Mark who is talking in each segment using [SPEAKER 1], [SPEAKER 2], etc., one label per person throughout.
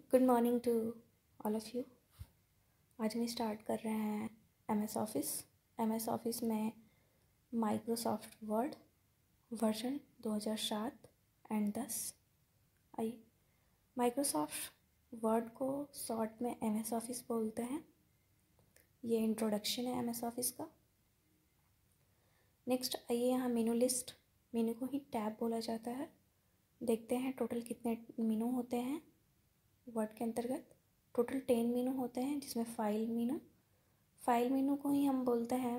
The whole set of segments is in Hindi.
[SPEAKER 1] Good morning to all of you. आज हम स्टार्ट कर रहे हैं एम एस ऑफिस में माइक्रोसॉफ्ट वर्ड वर्जन 2007 एंड 10। आइए, माइक्रोसॉफ्ट वर्ड को शॉर्ट में एम एस ऑफिस बोलते हैं। ये इंट्रोडक्शन है एम एस ऑफिस का। नेक्स्ट आइए, यहाँ मेनू को ही टैब बोला जाता है। देखते हैं टोटल कितने मेनू होते हैं वर्ड के अंतर्गत। टोटल 10 मेनू होते हैं, जिसमें फाइल मेनू को ही हम बोलते हैं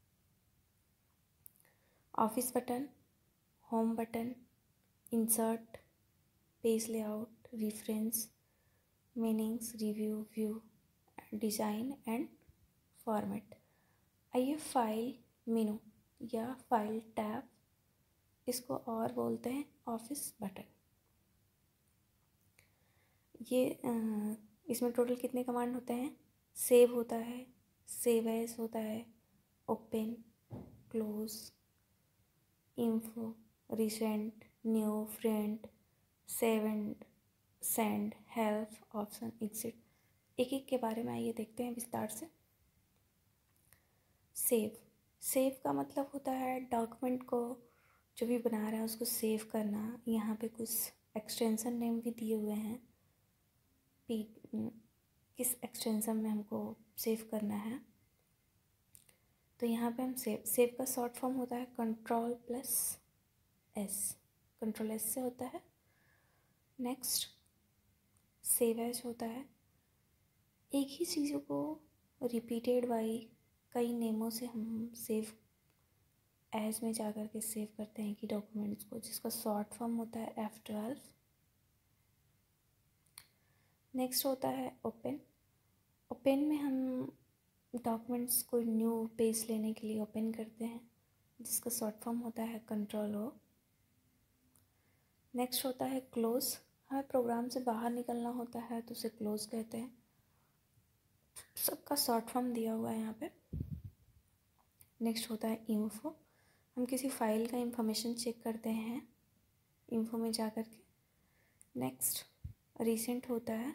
[SPEAKER 1] office button, home button, insert, page layout, reference, meanings, review, view, design and format. आइए, फाइल मेनू या फाइल टैब, इसको और बोलते हैं ऑफिस बटन। ये इसमें टोटल कितने कमांड होते हैं? सेव होता है, सेव एज होता है, open, close, info, recent, new, friend, save and send, help, option, exit. एक एक के बारे में आइए देखते हैं विस्तार से। सेव का मतलब होता है डॉक्यूमेंट को जो भी बना रहा है उसको सेव करना। यहाँ पे कुछ एक्सटेंशन नेम भी दिए हुए हैं, किस एक्सटेंशन में हमको सेव करना है। तो यहाँ पे हम सेव का शॉर्ट फॉर्म होता है कंट्रोल एस से होता है। नेक्स्ट सेव एज होता है, एक ही चीज़ों को रिपीटेड बाई कई नेमों से हम सेव एज में जा कर के सेव करते हैं कि डॉक्यूमेंट्स को, जिसका शॉर्ट फॉर्म होता है F12। नेक्स्ट होता है ओपन में हम डॉक्यूमेंट्स को न्यू पेज लेने के लिए ओपन करते हैं, जिसका शॉर्ट फॉर्म होता है Ctrl+O। नेक्स्ट होता है क्लोज, हमें प्रोग्राम से बाहर निकलना होता है तो उसे क्लोज कहते हैं। सबका शॉर्ट फॉर्म दिया हुआ है यहाँ पे। नेक्स्ट होता है इन्फो, हम किसी फाइल का इंफॉर्मेशन चेक करते हैं इन्फो में जा कर के। नेक्स्ट रिसेंट होता है।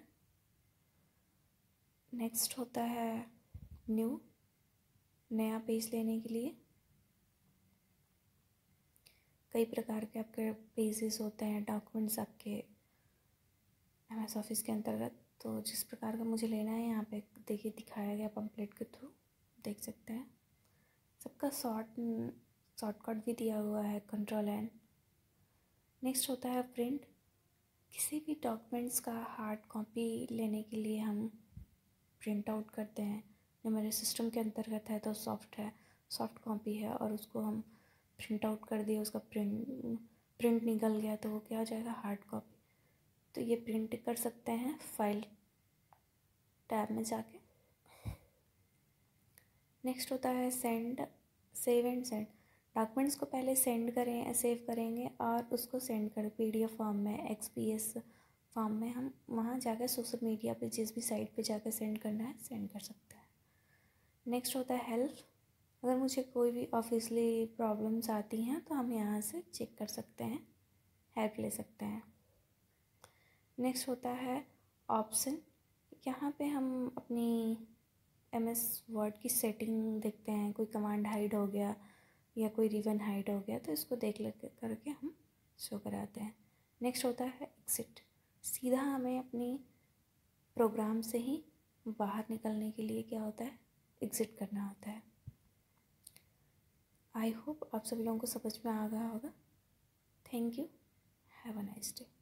[SPEAKER 1] नेक्स्ट होता है न्यू, नया पेज लेने के लिए। कई प्रकार के आपके पेजेस होते हैं, डॉक्यूमेंट्स आपके एम एस ऑफिस के अंतर्गत। तो जिस प्रकार का मुझे लेना है यहाँ पे देखिए दिखाया गया पम्पलेट के थ्रू, देख सकते हैं। सबका शॉर्टकट भी दिया हुआ है Ctrl+N। नेक्स्ट होता है प्रिंट, किसी भी डॉक्यूमेंट्स का हार्ड कॉपी लेने के लिए हम प्रिंट आउट करते हैं। जो मेरे सिस्टम के अंतर्गत है तो सॉफ्ट कॉपी है, और उसको हम प्रिंट आउट कर दिए, उसका प्रिंट निकल गया तो वो क्या हो जाएगा, हार्ड कॉपी। तो ये प्रिंट कर सकते हैं फाइल टैब में जाके। नेक्स्ट होता है सेव एंड सेंड, डॉक्यूमेंट्स को पहले सेव करेंगे और उसको सेंड कर PDF फॉर्म में, XPS फॉर्म में हम वहाँ जाकर सोशल मीडिया पे जिस भी साइट पे जाकर सेंड करना है सेंड कर सकते हैं। नेक्स्ट होता है हेल्प, अगर मुझे कोई भी ऑफिशियली प्रॉब्लम्स आती हैं तो हम यहाँ से चेक कर सकते हैं, हेल्प ले सकते हैं। नेक्स्ट होता है ऑप्शन, यहाँ पे हम अपनी MS वर्ड की सेटिंग देखते हैं, कोई कमांड हाइड हो गया या कोई रिबन हाइड हो गया तो इसको देख करके हम शो कराते हैं। नेक्स्ट होता है एग्जिट, सीधा हमें अपनी प्रोग्राम से ही बाहर निकलने के लिए क्या होता है, एग्जिट करना होता है। आई होप आप सभी लोगों को समझ में आ गया होगा। Thank you, have a nice day.